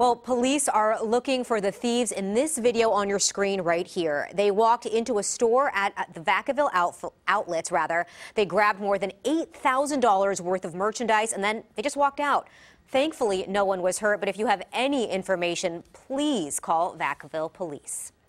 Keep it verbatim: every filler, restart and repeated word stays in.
Well, police are looking for the thieves in this video on your screen right here. They walked into a store at, at the Vacaville out, outlets, rather. They grabbed more than eight thousand dollars worth of merchandise, and then they just walked out. Thankfully, no one was hurt, but if you have any information, please call Vacaville Police.